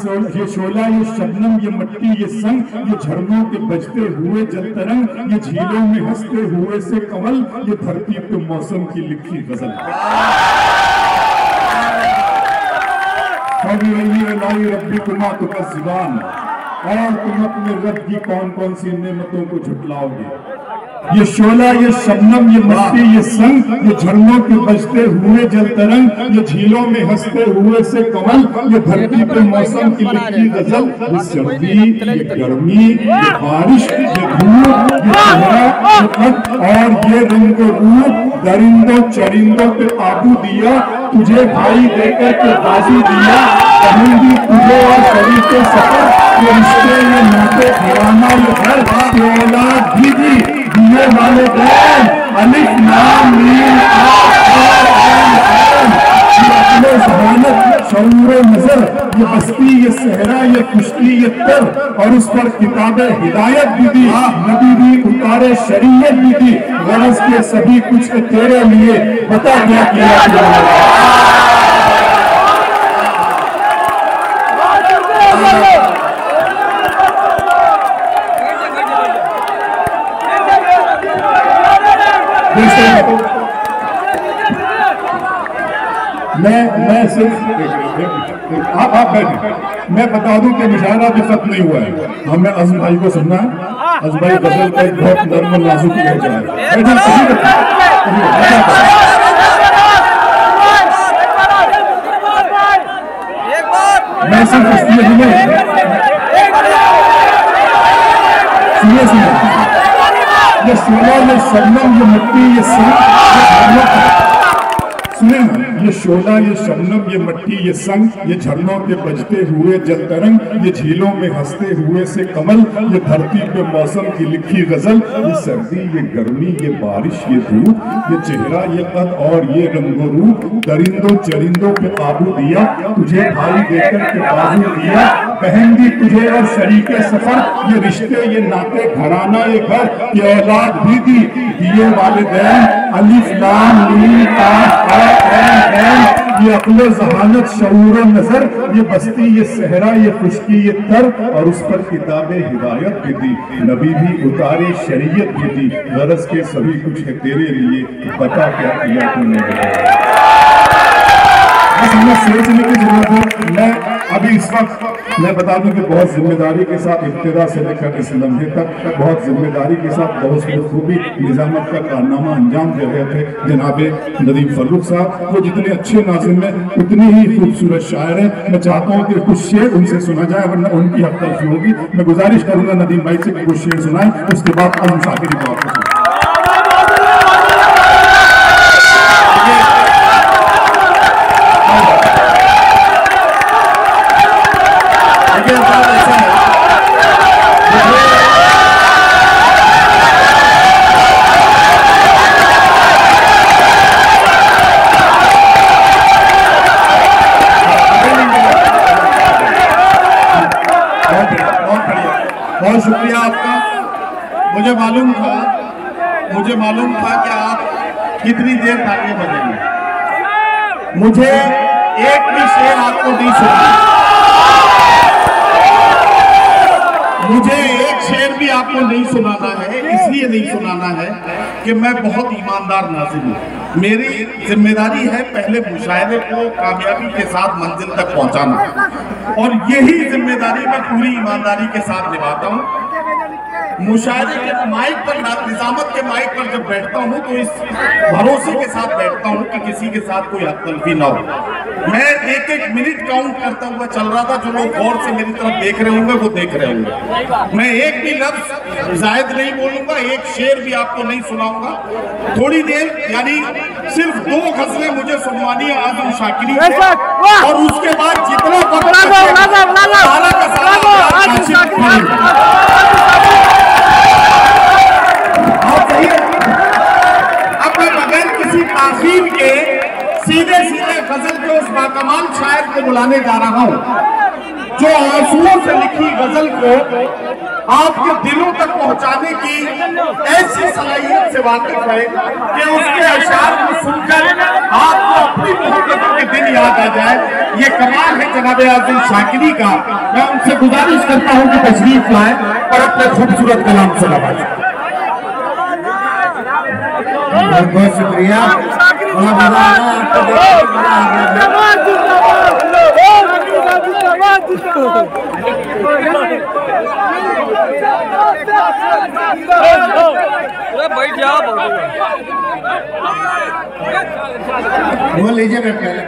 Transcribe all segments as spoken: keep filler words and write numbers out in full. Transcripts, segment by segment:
शोला, ये शोला, ये शबनम, ये मट्टी, ये संग, ये झरनों के बजते हुए जल तरंग, ये झीलों में हंसते हुए से कमल, ये धरती पे मौसम की लिखी गजल। रब्बिकुमा तुकज़्ज़िबान, और तुम अपने रब की कौन कौन सी नेमतों को झुटलाओगे। ये शोला, ये शबनम, ये मट्टी, ये संग, ये झरनों के बजते हुए जल तरंग, ये झीलों में हंसते हुए से कमल, ये धरती पे मौसम की लिखी गजल। ये सर्दी, ये गर्मी, ये बारिश, ये धूप, ये चेहरा, ये कद और ये रंग रूप, दरिंदों चरिंदों पे काबू दिया, तुझे भाई देकर के बाजू दिया, कहूंगी तुझे और शरीफ के सफर, ये रिश्ते, ये नाते, घराना, ये घर, ये औलाद भी दी, दिए वाले बैन, अलिफ नाम मीम शऊर नजर, ये बस्ती, ये सहरा, ये खुशकी, ये तर, और उस पर किताबें हिदायत भी दी, नबी भी उतारे शरीयत भी दी, गरज के सभी कुछ तेरे लिए, बता क्या किया। मैं मैं सिर्फ आप आप बैठे, मैं बता दूं कि मुशायरा भी खत्म नहीं हुआ है। हमने अज़म भाई को सुनना है। अज़म भाई गजल का एक बहुत नर्म नाजुक लहजा है। मैं सिर्फ इसलिए सुनिए सुनिए सुनिए ये शोला, ये शबनम, ये मिट्टी, ये संग, सुने ये शोला, ये शबनम, ये मट्टी, ये संग, ये झरनों के बजते हुए जल तरंग, ये झीलों में हंसते हुए से कमल, ये धरती पे मौसम की लिखी गजल। ये सर्दी, ये गर्मी, ये बारिश, ये धूप, ये चेहरा, ये कद और ये रंगो रूप, दरिंदों चरिंदों पे काबू दिया, तुझे भाई देकर के बाजू दिया, बहन भी तुझे और शरीके सफर, ये रिश्ते, ये नाते, घराना, ये घर, ये औलाद भी दी, दिए वालिदैन, अलिफ लाम मीम काफ ये अक्ल ज़हानत शऊर नजर, ये बस्ती, ये सहरा, ये खुशकी, ये तर, और उस पर किताबें हिदायत भी दी, नबी भी उतारे शरीयत भी दी, गरज के सभी कुछ है तेरे लिए, बता क्या किया तूने। हमें सोचने की जरूरत है। मैं अभी इस वक्त मैं बता दूं कि बहुत जिम्मेदारी के साथ इब्तिदा से लेकर इस लम्हे तक बहुत जिम्मेदारी के साथ बहुत खूबी निजामत का कारनामा अंजाम दे रहे थे जनाबे नदीम फर्रुख साहब। वो जितने अच्छे नाज़िम हैं उतनी ही खूबसूरत शायर हैं। मैं चाहता हूँ कि कुछ शेर उनसे सुना जाए वरना उनकी हक तलफी होगी। मैं गुजारिश करूंगा नदीम भाई से कुछ शेर सुनाएं, उसके बाद अज़म शाकिरी को आपको बहुत शुक्रिया आपका। मुझे मालूम था मुझे मालूम था कि आप कितनी देर तालियां बजेंगे। मुझे एक भी शेर आपको नहीं सुना, मुझे एक शेर भी आपको नहीं सुनाना है। इसलिए नहीं सुनाना है कि मैं बहुत ईमानदार नाज़िम हूँ। मेरी जिम्मेदारी है पहले मुशायरे को कामयाबी के साथ मंजिल तक पहुंचाना, और यही जिम्मेदारी मैं पूरी ईमानदारी के साथ निभाता हूँ। मुशायरे के माइक पर, निजामत के माइक पर जब बैठता हूँ तो इस भरोसे के साथ बैठता हूँ कि किसी के साथ कोई हक तलफी ना हो। मैं एक एक मिनट काउंट करता हुआ चल रहा था। जो लोग गौर से मेरी तरफ देख रहे होंगे वो देख रहे होंगे। मैं एक भी लफ्ज जायद नहीं बोलूंगा, एक शेर भी आपको नहीं सुनाऊंगा। थोड़ी देर यानी सिर्फ दो गजलें मुझे सुनवानी है आज़म शाकिरी से, और उसके बाद जितना वक्त सारा का सारा ताज़ीम के सीधे सीधे गजल के उस बाकमाल शायर को बुलाने जा रहा हूं जो आंसुओं से लिखी गजल को आपके दिलों तक पहुंचाने की ऐसी सलाहियत से वाकिफ है कि उसके अशार को सुनकर आपको अपनी मोहब्बतों के दिन याद आ जाए। ये कमाल है जनाब आज़िम शाकिरी का। मैं उनसे गुजारिश करता हूं कि तशरीफ लाए और अपने खूबसूरत कलाम से नवाजें। बहुत बहुत शुक्रिया। बैठ जाओ बोल लीजिए मैं पहले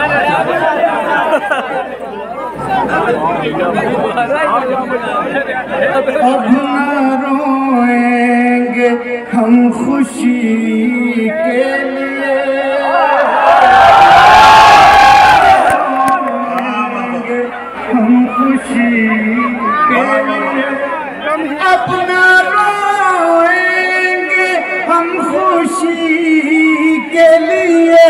अब न रोएंगे हम खुशी के लिए, हम खुशी के लिए अब न रोएंगे हम खुशी के लिए,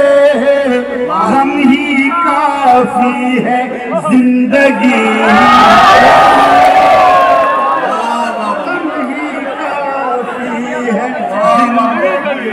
हम ही काफी है जिंदगी, हम ही काफी है जिंदगी,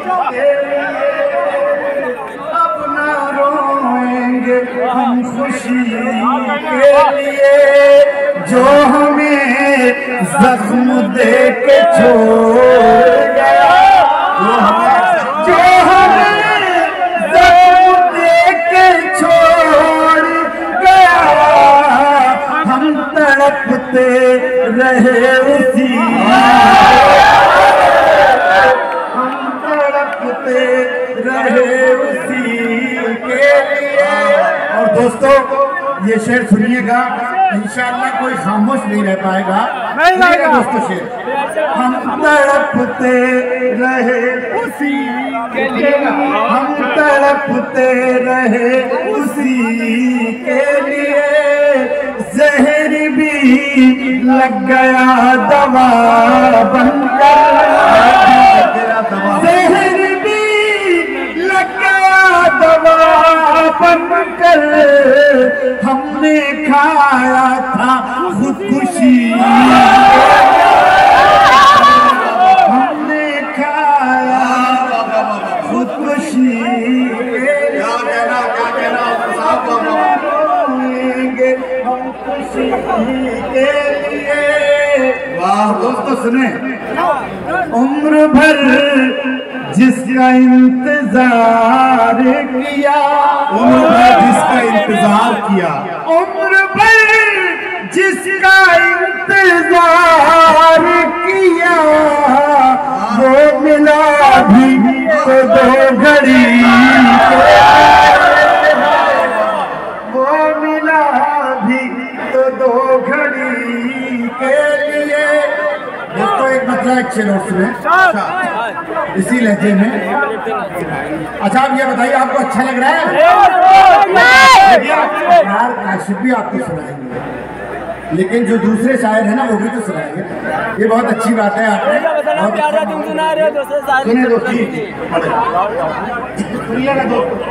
अब न रोएंगे हम खुशी के लिए, जो हमें जख्म दे के छोड़ गया, जो हमें जख्म दे के छोड़ गया, हम तड़पते रहे उसी, हम तड़पते रहे उसी के लिए। और दोस्तों ये शेर सुनिएगा, इंशाअल्लाह कोई खामोश नहीं रह पाएगा। नहीं दोस्तों शेर, हम तड़पते रहे उसी के लिए, हम तड़पते रहे उसी के लिए, जहर भी लग गया दवा बनकर, जहर भी लग गया दवा बनकर, हमने खाया था खुदकुशी, हमने खाया खुदकुशी, क्या कहना क्या कहना रोएंगे हम खुशी के लिए। वाह दोस्तों सुने, उम्र भर जिसका इंतजार किया, उम्र भर जिसका इंतजार किया, उम्र भर जिसका इंतजार किया, वो मिला भी तो दो घड़ी, वो मिला भी तो दो घड़ी के लिए। दोस्तों एक मतलब एक शेर और सुने इसी लहजे में। अच्छा आप ये बताइए आपको अच्छा लग रहा है? यार काशिफ भी आपको सुनाएंगे, लेकिन जो दूसरे शायर है ना वो भी तो सुनाएंगे। ये बहुत अच्छी बात है, आपने बहुत अच्छा सुने दोस्ती सुनिएगा दोस्तों।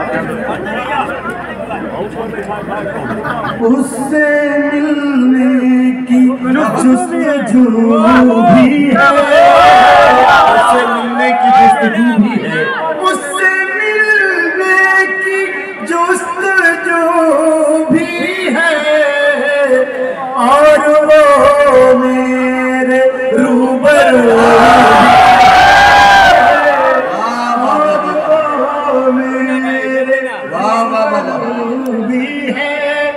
उससे मिलने की जुस्तजू भी है, उससे मिलने की जुस्तजू भी है, उससे मिलने की जुस्तजू भी है, और वो मेरे रूबरू, और वो मेरे रूबरू भी है।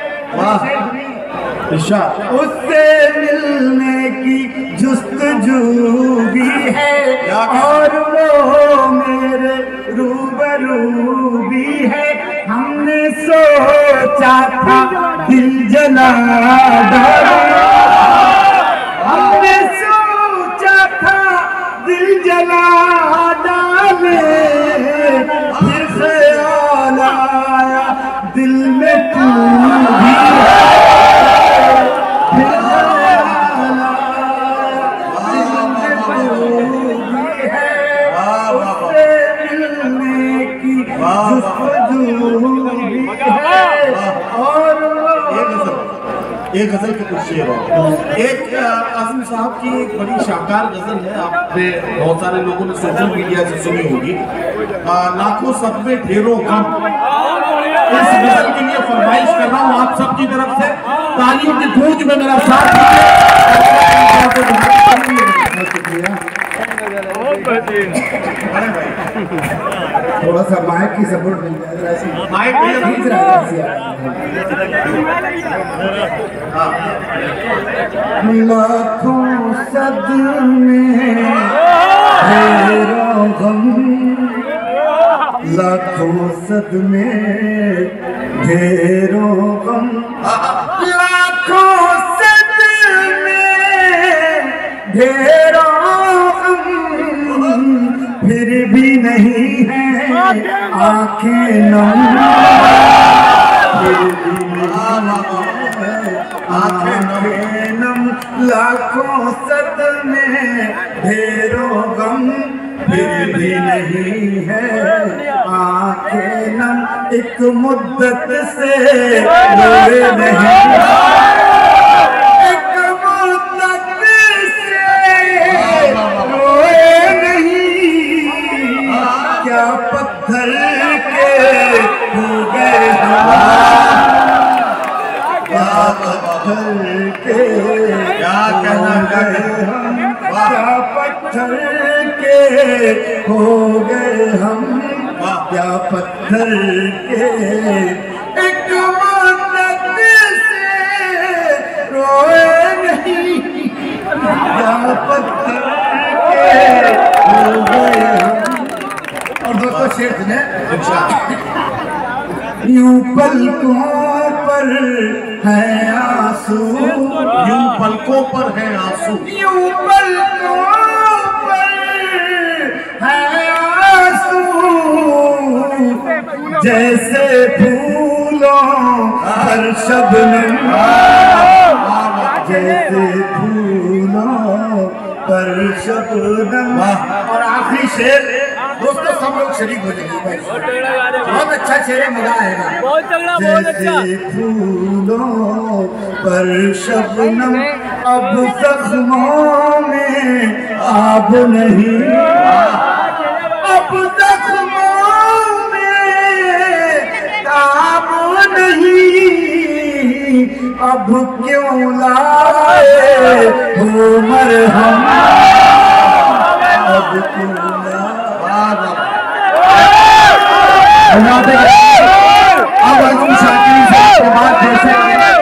उससे मिलने की जुस्तजू भी है, और वो मेरे रूबरू भी है। हमने सोचा था दिल जला डाले, हमने सोचा था दिल जला डाले, फिर ख्याल आया दिल में तू भी है, फिर ख्याल आया दिल में तू भी है। उससे मिलने की जुस्तजू भी है, और एक गजल के कुछ शेर और एक आजम साहब की एक बड़ी शानदार गजल है, आपने बहुत सारे लोगों ने सोशल मीडिया से सुनी होगी, लाखों सब में ढेरों गम। इस गजल के लिए फरमाइश कर रहा हूँ आप सबकी तरफ से, तालियों की गूंज में मेरा साथ थोड़ा सा माइक की सपोर्ट मिल जाए, माइक खींच रहा है। लाखों सदमे ढेरों गम, लाखों सदमे ढेरों गम, लाखों सदमे ढेरों फिर भी नहीं है आंखें नम, फिर भी नहीं है आंखें नम, लाखों सदमे ढेरों गम, फिर भी नहीं है आंखें नम, एक मुद्दत से रोए नहीं, क्या पत्थर के हो गए क्या पत्थर के क्या कहना गए हम, क्या पत्थर के हो गए हम, क्या पत्थर के एक मुद्दत से रोए नहीं, क्या पत्थर के हो गए हम। और दोस्तों शेर सुने, यूं पलकों पर है आंसू, यूं पलकों पर है आंसू, यूं पलकों पर है आंसू, जैसे फूलों पर शबनम, जैसे फूलों पर शबनम। और आखिरी शेर दोस्तों सब लोग शरीक हो जाएंगे भाई, बहुत अच्छा शेर है, मजा आएगा। जैसे फूलों पर शबनम, अब जख्मों में आब नहीं, अब जख्मों में ताब नहीं, अब क्यों लाए हो मरहम, अब क्यों अब आजम शाकिरी साहब के बाद जैसे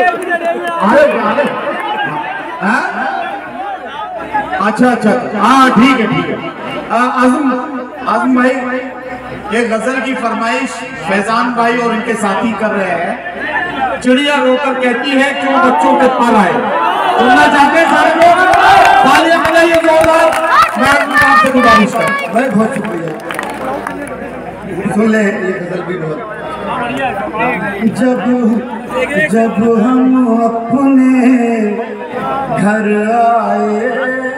अच्छा अच्छा हाँ ठीक है ठीक है। आजम आजम भाई ये गजल की फरमाइश फैजान भाई और इनके साथी कर रहे हैं, चिड़िया रोकर कहती है क्यों बच्चों के पर आए, सुनना चाहते हैं सारे लोग, तालियां बजाइए जोरदार। मैं आपसे गुजारिश कर, भाई बहुत शुक्रिया, सुन ले ये गजल भी बहुत। जब जब हम अपने घर आए,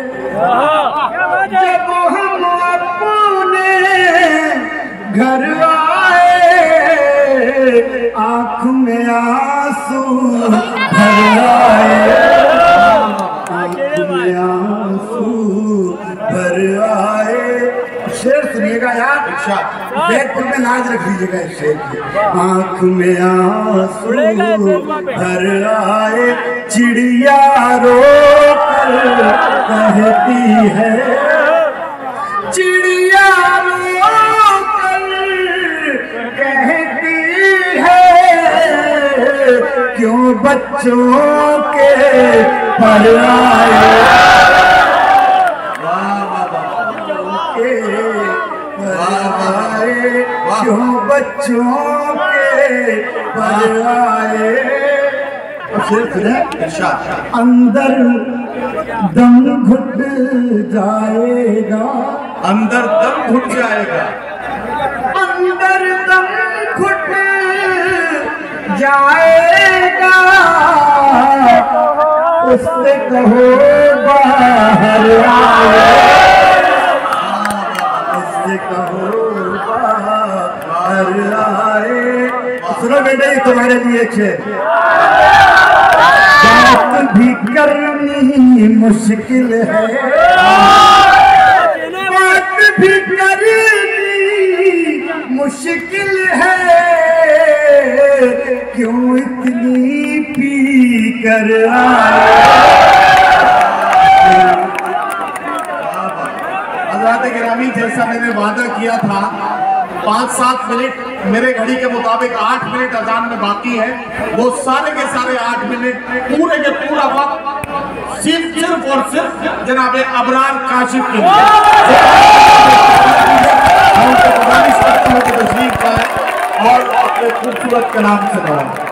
जब हम अपने घर आए, आँख में आंसू भर आए, आँख में आंसू भर आए। शेर सुनिएगा यार, बैठपुर में लाज रख लीजिएगा इस शेर की। आँख में आंसू भर आए, चिड़िया रो कर कहती है, चिड़िया रो कर कहती है, क्यों बच्चों के पर आए, क्यों बच्चों के पर आए। अंदर दम घुट जाएगा, अंदर दम घुट जाएगा, अंदर दम घुट जाएगा, उससे कहो बाहर आए, उससे कहो बाहर आए। सुनो बेटे तुम्हारे लिए एक शेर, भी करनी मुश्किल है, बात भी करनी मुश्किल है, क्यों इतनी पी कर हज़रात गिरामी, जैसा मैंने वादा किया था पाँच सात मिनट, मेरे घड़ी के मुताबिक आठ मिनट अजान में बाकी है, वो सारे के सारे आठ मिनट पूरे के पूरा वक्त सिर्फ सिर्फ और सिर्फ जनाब अबरार काशिफ के लिए गुजारिश करता हूँ कि तशरीफ लाए और अपने खूबसूरत कलाम से